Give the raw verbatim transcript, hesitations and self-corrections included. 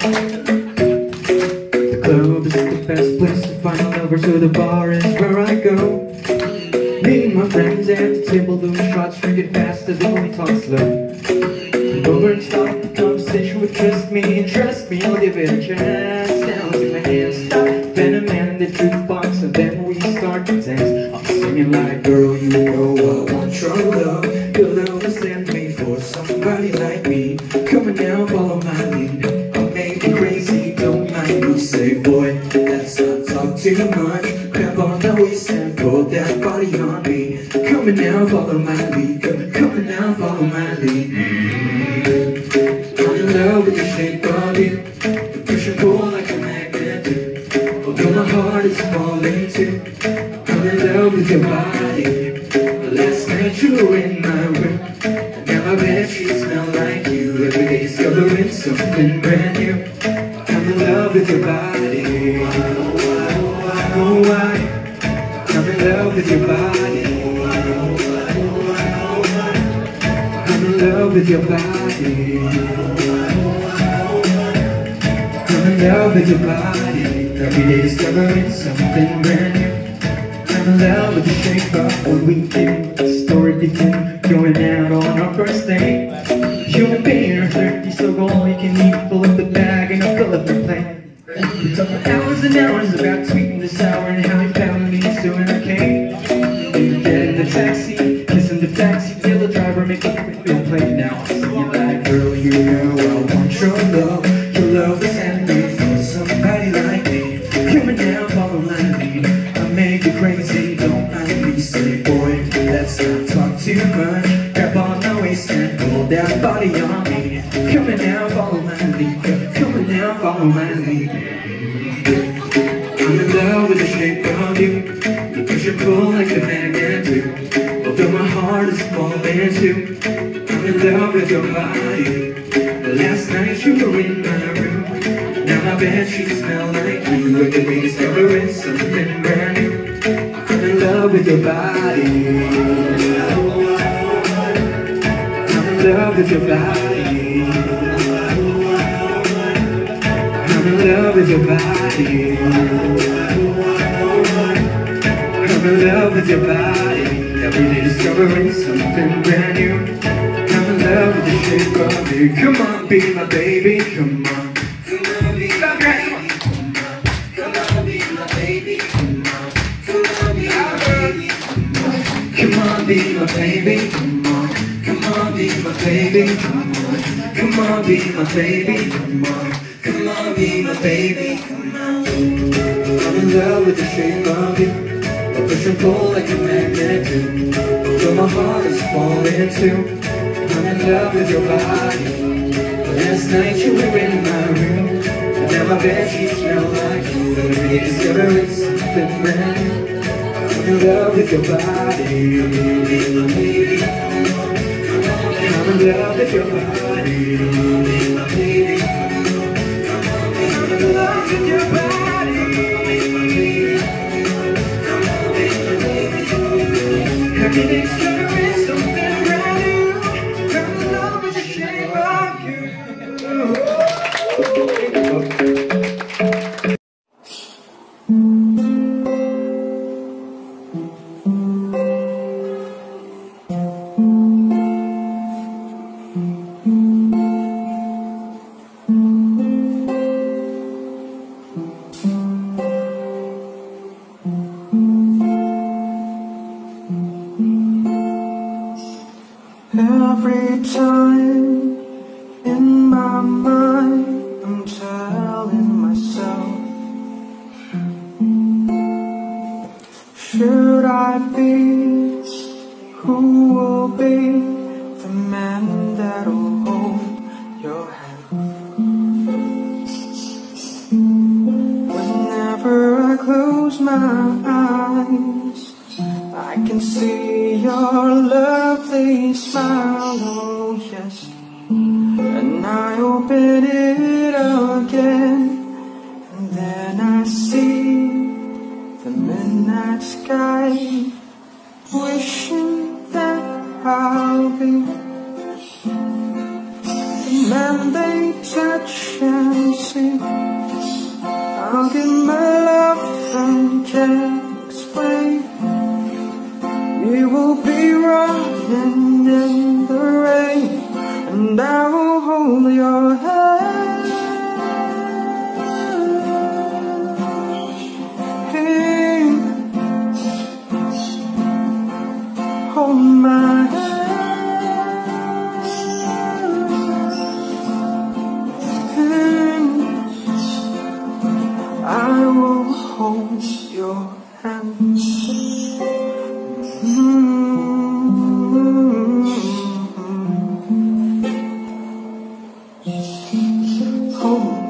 The club is the best place to find a lover, so the bar is where I go. Meeting my friends at the table, doing shots, drinking fast as we talk slow. Over and start the conversation with trust me, and trust me, I'll give it a chance. Now see my hands stop, then a man in the jukebox, and then we start to dance. I'm singing like, girl, you know I want your love. Your love is sent me for somebody like me. Come on now, follow my lead. I'll make you crazy, don't mind me. Say, boy, let's not talk too much. Grab on my waist and pull that body on me. Come on now, follow my lead. Come, come on now, follow my lead. I'm in love with the shape of you. You push and pull like a magnet do. Although my heart is falling too, I'm in love with your body. Last night you were in my room, and now I bet you smell like you. Every day discovering something brand new. I'm in love with your body. Oh, why? I'm in love with your body. I'm in love with your body. I'm in love with your body. Every day discovering something brand new. I'm in love with the shape of what we did. The story begin going out on our first date. You and me are thirty, so all you can eat. Fill up the bag and I'll fill up the plate. We talk for hours and hours about tweeting this hour and how your family's doing okay. You get in the taxi, kissing the taxi, tell the driver, make a quick bill play. Now I'm singing like, girl, you know I want your love. Your love is handmade for somebody like me. Come on now, follow my lead. I'll make you crazy, don't mind me. Say, boy, let's not talk too much. Grab on my waist and pull that body on me. Come on now, follow my lead. Come on now, follow my lead. I'm in love with the shape of you. You push and pull like a magnet do. Although my heart is falling too, I'm in love with your body. Last night you were in my room, now I bet you smell like you. Look at me discovering something brand new. I'm in love with your body. I'm in love with your body. I'm in love with your body. I'm in love with your body. Every day discovering something brand new. I'm in love with the shape of you. Come on, be my baby, come on. Come on, be my baby, come on. Come on, be my baby, come on. Come on, be my baby, come on. Come on, be my baby, come on. Come on, be my baby, come on. Come on, be my baby, come on. Come on, be my baby, come on. I'm in love with the shape of you. I push and pull like a magnet do. Though my heart is falling too, I'm in love with your body. Last night you were in my room, and now I bet you smell like you. Every day discovering something brand new. I'm in love with your body. I'm in love with your body. I'm in love with your body. Every day's discovering something brand new. I'm in love with the shape of you. Every time in my mind I'm telling myself, should I be, who will be the man that'll hold your hand? Whenever I close my eyes, I can see your lovely smile, oh yes. And I open it again, and then I see the midnight sky, wishing that I'll be the man they touch and see. hand, hold my hand, I will hold your hand. Mm-hmm. Hold